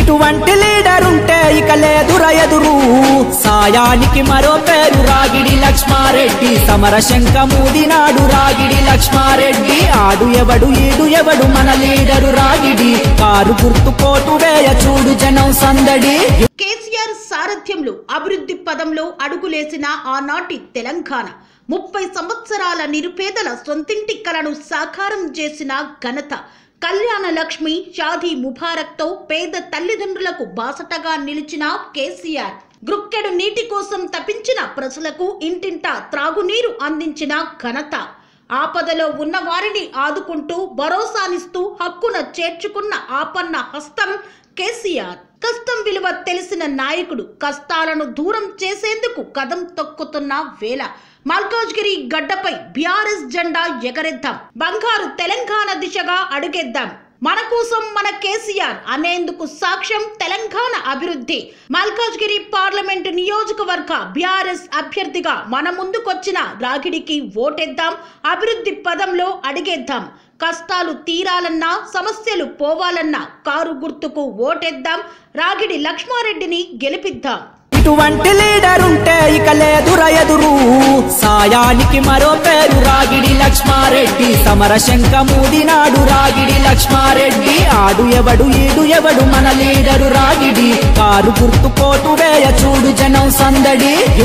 ఇటువంటి లీడర్ ఉంటే ఇక లేదుర ఎదురు సాయానికి మరో పేరు రాగిడి లక్ష్మారెడ్డి సమర శంఖమూదినాడు రాగిడి లక్ష్మారెడ్డి ఆడు ఎవడు ఈడు ఎవడు మన లీడరు రాగిడి కారు గుర్తు కోటు వేయ చూడు జనం సందడి కేసీఆర్ సారథ్యంలో అభివృద్ధి పదంలో అడుగులేసిన ఆనాటి తెలంగాణ 30 సంవత్సరాల నిరుపేదల సొంతింటి కలను సాకారం చేసిన ఘనత కళ్యాణ లక్ష్మి షాదీ ముబారక్ తో పేద తల్లిదండ్రులకు బాసటగా నిలిచిన కేసీఆర్ గ్రుక్కెడు నీటి కోసం తపించిన ప్రజలకు ఇంటింటా త్రాగునీరు అందించిన ఘనత ఆపదలో ఉన్న వారిని ఆదుకుంటూ భరోసానిస్తూ హక్కున చేర్చుకున్న ఆపన్న హస్తం కేసీఆర్ కష్టం విలువ తెలిసిన నాయకుడు కష్టాలను దూరం చేసేందుకు కదం తొక్కుతున్న వేళ మల్కాజ్గిరి గడ్డపై బీఆర్ఎస్ జెండా ఎగరేద్దాం బంగారు తెలంగాణ దిశగా అడుగేద్దాం మన కోసం మన కేసీఆర్ అనేందుకు సాక్ష్యం తెలంగాణ అభివృద్ధి మల్కాజ్గిరి పార్లమెంటు నియోజకవర్గ బీఆర్ఎస్ అభ్యర్థిగా మన ముందుకొచ్చిన రాగిడికి ఓటేద్దాం అభివృద్ధి పదంలో అడిగేద్దాం కష్టాలు తీరాలన్నా సమస్యలు పోవాలన్నా కారు గుర్తుకు ఓటేద్దాం రాగిడి లక్ష్మారెడ్డిని గెలిపిద్దాం ఇటువంటి లీడర్ ఉంటే ఇక లేదుర ఎదురు సాయానికి మరో పేరు రాగిడి లక్ష్మారెడ్డి సమర శంఖమూదినాడు రాగిడి లక్ష్మారెడ్డి ఆడు ఎవడు ఈడు ఎవడు మన లీడరు రాగిడి కారు గుర్తు కోటు వేయ చూడు జనం సందడి